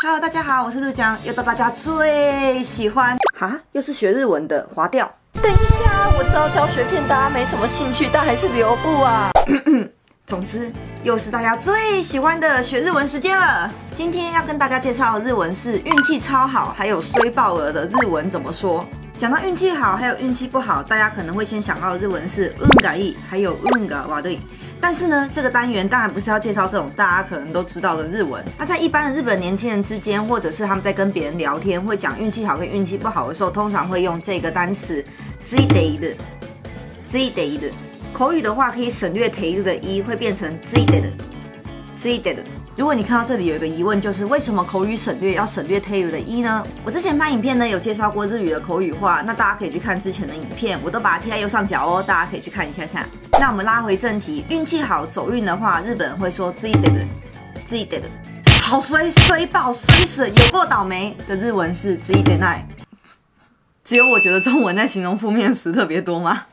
Hello， 大家好，我是陆江，又到大家最喜欢又是学日文的滑调。 等一下，我知道教学片大家没什么兴趣，但还是留步啊。 总之，又是大家最喜欢的学日文时间了。今天要跟大家介绍的日文是运气超好，还有衰爆额的日文怎么说。讲到运气好，还有运气不好，大家可能会先想到的日文是運がいい，还有運が悪い。但是呢，这个单元当然不是要介绍这种大家可能都知道的日文。那在一般的日本年轻人之间，或者是他们在跟别人聊天，会讲运气好跟运气不好的时候，通常会用这个单词ついている。ついている。口语的话可以省略ている的一，会变成ついてる。ついてる。如果你看到这里有一个疑问，就是为什么口语省略要省略ている的一呢？我之前拍影片呢有介绍過日语的口语化，那大家可以去看之前的影片，我都把它贴在右上角哦，大家可以去看一下下。那我们拉回正题，运气好走运的话，日本人会说ついてる。ついてる。好衰衰爆衰死有够倒霉的日文是ついてない。只有我觉得中文在形容负面词特别多吗？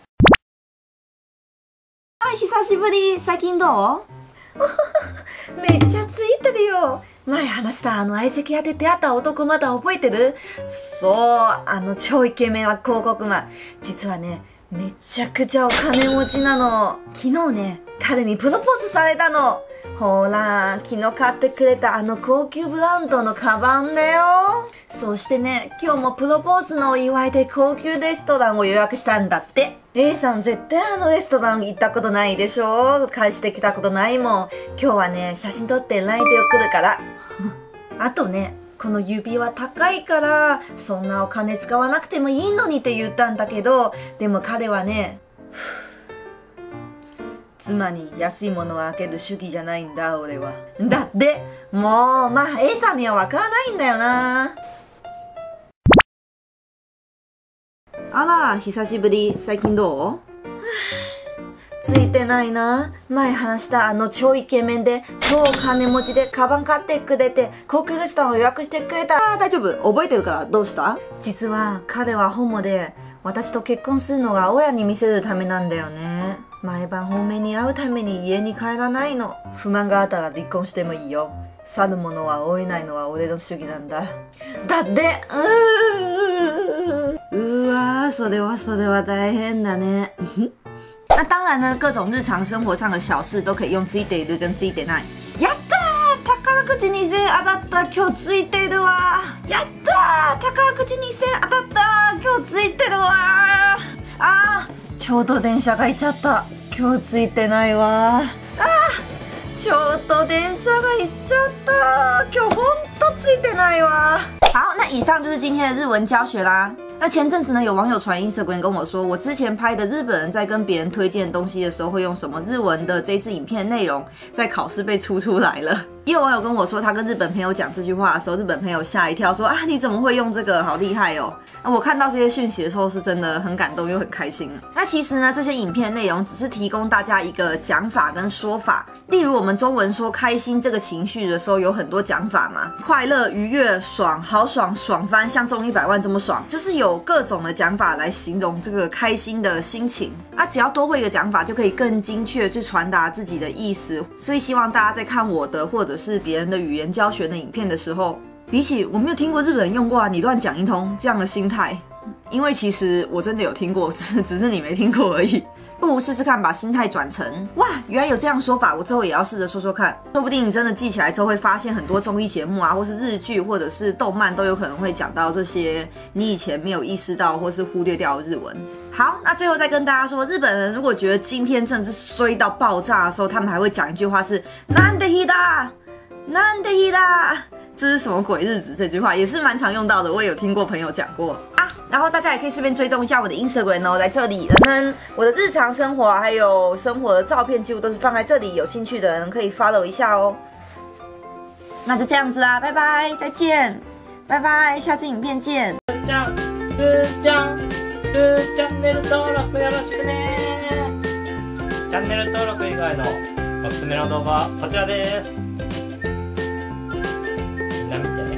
久しぶり。最近どう？めっちゃついてるよ。前話した相席屋で出会った男まだ覚えてる？そう、超イケメンな広告マン。実はね、めちゃくちゃお金持ちなの。昨日ね、彼にプロポーズされたの。ほら、昨日買ってくれた高級ブランドのカバンだよ。そしてね、今日もプロポーズのお祝いで高級レストランを予約したんだって。A さん絶対レストラン行ったことないでしょ？返してきたことないもん。今日はね、写真撮って LINE で送るから。あとね、この指輪高いから、そんなお金使わなくてもいいのにって言ったんだけど、でも彼はね、妻に安いものをあげる主義じゃないんだ、俺は。だって、もう、まあ A さんにはわからないんだよな。あら、久しぶり。最近どう？ついてないな。前話した超イケメンで、超金持ちでカバン買ってくれて、高級レストランを予約してくれた。大丈夫。覚えてるから。どうした？実は彼はホモで、私と結婚するのが親に見せるためなんだよね。毎晩本命に会うために家に帰らないの。不満があったら離婚してもいいよ。去る者は追えないのは俺の主義なんだ。だって、うわー、それは大変だね。那当然呢，各种日常生活上的小事都可以用ついている跟ついてない。やったー、宝くじ2000円当たった。今日ついてるわ。やったー、宝くじ2000円当たった。今日ついてるわ。ちょうど電車がいちゃった。今日ついてないわ。ちょっと電車が行っちゃった。今日ほんとついてないわ。好，那以上就是今天的日文教学啦。那前阵子呢，有网友传 Instagram 跟我说，我之前拍的日本人在跟别人推荐东西的时候会用什么日文的这一支影片内容，在考试被出来了。也有网友跟我说，他跟日本朋友讲这句话的时候，日本朋友吓一跳，说啊，你怎么会用这个？好厉害哦！那我看到这些讯息的时候，是真的很感动又很开心。那其实呢，这些影片内容只是提供大家一个讲法跟说法。例如我们中文说开心这个情绪的时候，有很多讲法嘛，快乐、愉悦、爽、豪爽、爽翻，像中100万这么爽，就是有各种的讲法来形容这个开心的心情。只要多会一个讲法，就可以更精确去传达自己的意思。所以希望大家在看我的或者是别人的语言教学的影片的时候，比起我没有听过日本人用过你乱讲一通这样的心态，因为其实我真的有听过，只是你没听过而已。不如试试看，把心态转成哇，原来有这样说法，我之后也要试着说看，说不定你真的记起来之后会发现很多综艺节目啊，或是日剧，或者是动漫都有可能会讲到这些你以前没有意识到或是忽略掉的日文。好，那最后再跟大家说，日本人如果觉得今天真的是衰到爆炸的时候，他们还会讲一句话是なんで日だなんで日だ，这是什么鬼日子？这句话也是蛮常用到的，我也有听过朋友讲过啊。然后大家也可以顺便追踪一下我的 Instagram 哦，在这里我的日常生活还有生活的照片几乎都是放在这里，有兴趣的人可以 follow 一下哦。那就这样子啦，拜拜，再见，拜拜，下次影片见。チャンネル登録よろしくね。チャンネル登録以外のおすすめの動画はこちらです。みんな見てね。